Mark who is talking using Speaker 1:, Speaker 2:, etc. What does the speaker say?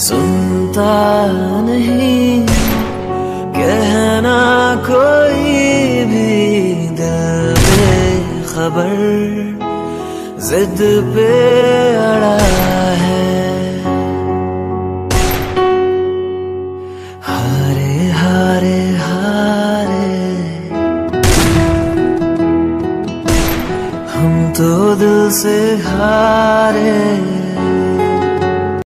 Speaker 1: सुनता नहीं कहना कोई भी, दिल बेखबर जिद पे अड़ा है। हारे हारे हारे हम तो दिल से हारे।